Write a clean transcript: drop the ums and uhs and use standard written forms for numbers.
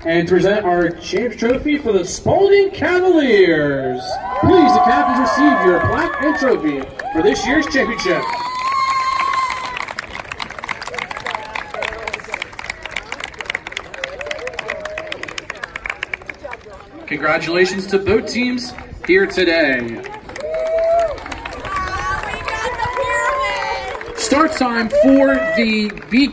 And to present our Champions Trophy for the Spalding Cavaliers. Please, the captains receive your plaque and trophy for this year's championship. Congratulations to both teams here today. Start time for the B